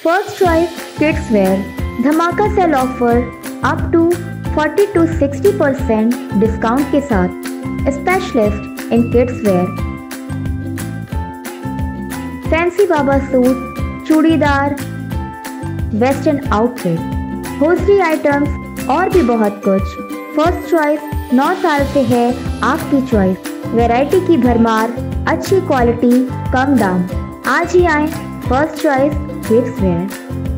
First choice kids wear. धमाका sale offer up to 40 to 60% discount के साथ। Specialist in kids wear, fancy baba suit, churidar, western outfit, hosiery items और भी बहुत कुछ। फर्स्ट चॉइस 9 साल से है आपकी चॉइस। वैरायटी की भरमार, अच्छी क्वालिटी, कम दाम। आज ही आए फर्स्ट चॉइस किड्स वेयर।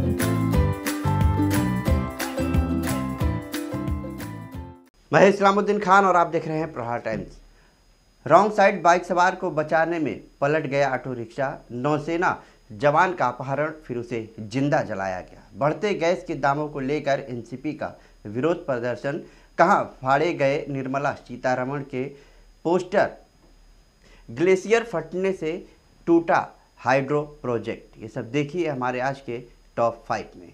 मैं इस्लामुद्दीन खान और आप देख रहे हैं प्रहार टाइम्स। रॉन्ग साइड बाइक सवार को बचाने में पलट गया ऑटो रिक्शा। नौसेना जवान का अपहरण, फिर उसे जिंदा जलाया गया। बढ़ते गैस के दामों को लेकर एनसीपी का विरोध प्रदर्शन। कहां फाड़े गए निर्मला सीतारमण के पोस्टर। ग्लेशियर फटने से टूटा हाइड्रो प्रोजेक्ट। ये सब देखिए हमारे आज के टॉप 5 में।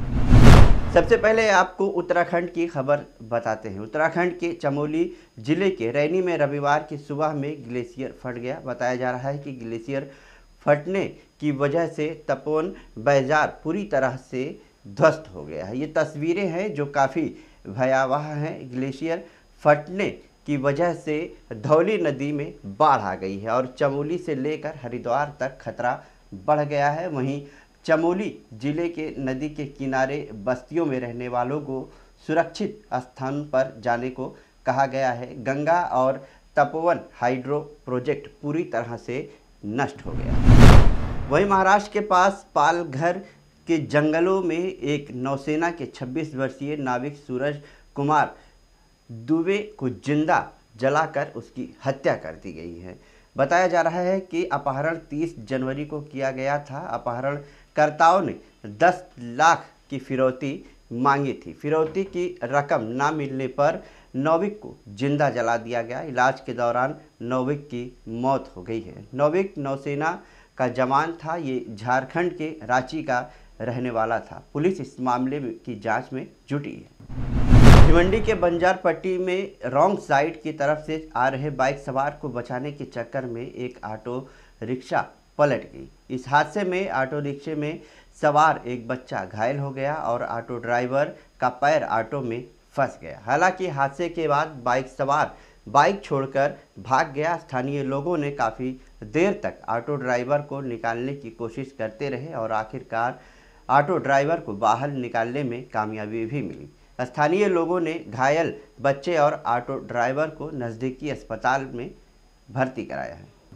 सबसे पहले आपको उत्तराखंड की खबर बताते हैं। उत्तराखंड के चमोली जिले के रैनी में रविवार की सुबह में ग्लेशियर फट गया। बताया जा रहा है कि ग्लेशियर फटने की वजह से तपोवन बाजार पूरी तरह से ध्वस्त हो गया है। ये तस्वीरें हैं जो काफ़ी भयावह हैं। ग्लेशियर फटने की वजह से धौली नदी में बाढ़ आ गई है और चमोली से लेकर हरिद्वार तक खतरा बढ़ गया है। वहीं चमोली जिले के नदी के किनारे बस्तियों में रहने वालों को सुरक्षित स्थान पर जाने को कहा गया है। गंगा और तपोवन हाइड्रो प्रोजेक्ट पूरी तरह से नष्ट हो गया। वहीं महाराष्ट्र के पास पालघर के जंगलों में एक नौसेना के 26 वर्षीय नाविक सूरज कुमार दुबे को जिंदा जलाकर उसकी हत्या कर दी गई है। बताया जा रहा है कि अपहरण 30 जनवरी को किया गया था। अपहरणकर्ताओं ने 10 लाख की फिरौती मांगी थी। फिरौती की रकम ना मिलने पर नाविक को जिंदा जला दिया गया। इलाज के दौरान नाविक की मौत हो गई है। नाविक नौसेना का जवान था। ये झारखंड के रांची का रहने वाला था। पुलिस इस मामले की जांच में जुटी है। भिवंडी के बंजार पट्टी में रॉन्ग साइड की तरफ से आ रहे बाइक सवार को बचाने के चक्कर में एक ऑटो रिक्शा पलट गई। इस हादसे में ऑटो रिक्शे में सवार एक बच्चा घायल हो गया और ऑटो ड्राइवर का पैर ऑटो में फंस गया। हालांकि हादसे के बाद बाइक सवार बाइक छोड़कर भाग गया। स्थानीय लोगों ने काफ़ी देर तक ऑटो ड्राइवर को निकालने की कोशिश करते रहे और आखिरकार ऑटो ड्राइवर को बाहर निकालने में कामयाबी भी मिली। स्थानीय लोगों ने घायल बच्चे और ऑटो ड्राइवर को नज़दीकी अस्पताल में भर्ती कराया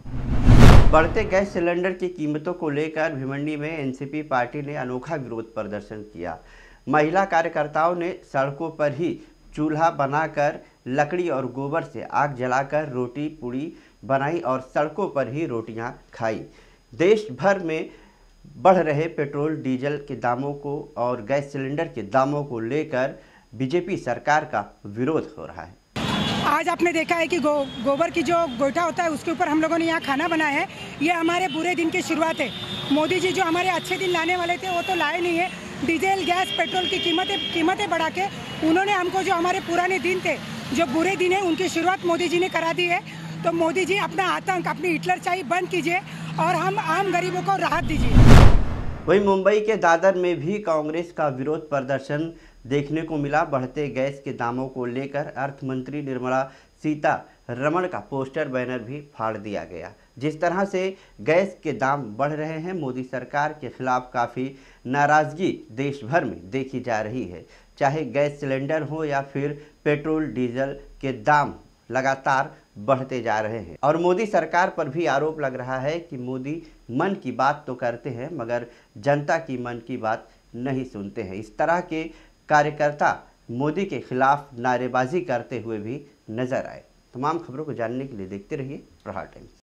है। बढ़ते गैस सिलेंडर की कीमतों को लेकर भिवंडी में एनसीपी पार्टी ने अनोखा विरोध प्रदर्शन किया। महिला कार्यकर्ताओं ने सड़कों पर ही चूल्हा बनाकर लकड़ी और गोबर से आग जलाकर रोटी पूड़ी बनाई और सड़कों पर ही रोटियां खाई। देश भर में बढ़ रहे पेट्रोल डीजल के दामों को और गैस सिलेंडर के दामों को लेकर बीजेपी सरकार का विरोध हो रहा है। आज आपने देखा है कि गोबर की जो गोइठा होता है उसके ऊपर हम लोगों ने यहाँ खाना बनाया है। ये हमारे बुरे दिन की शुरुआत है। मोदी जी जो हमारे अच्छे दिन लाने वाले थे वो तो लाए नहीं है। डीजल गैस पेट्रोल की कीमतें बढ़ा के उन्होंने हमको जो हमारे पुराने दिन थे, जो बुरे दिन है, उनकी शुरुआत मोदी जी ने करा दी है। तो मोदी जी अपना आतंक, अपनी हिटलरशाही बंद कीजिए और हम आम गरीबों को राहत दीजिए। वहीं मुंबई के दादर में भी कांग्रेस का विरोध प्रदर्शन देखने को मिला। बढ़ते गैस के दामों को लेकर अर्थ मंत्री निर्मला सीतारमण का पोस्टर बैनर भी फाड़ दिया गया। जिस तरह से गैस के दाम बढ़ रहे हैं, मोदी सरकार के खिलाफ काफ़ी नाराज़गी देश भर में देखी जा रही है। चाहे गैस सिलेंडर हो या फिर पेट्रोल डीजल के दाम लगातार बढ़ते जा रहे हैं और मोदी सरकार पर भी आरोप लग रहा है कि मोदी मन की बात तो करते हैं मगर जनता की मन की बात नहीं सुनते हैं। इस तरह के कार्यकर्ता मोदी के खिलाफ नारेबाजी करते हुए भी नजर आए। तमाम खबरों को जानने के लिए देखते रहिए प्रहार टाइम्स।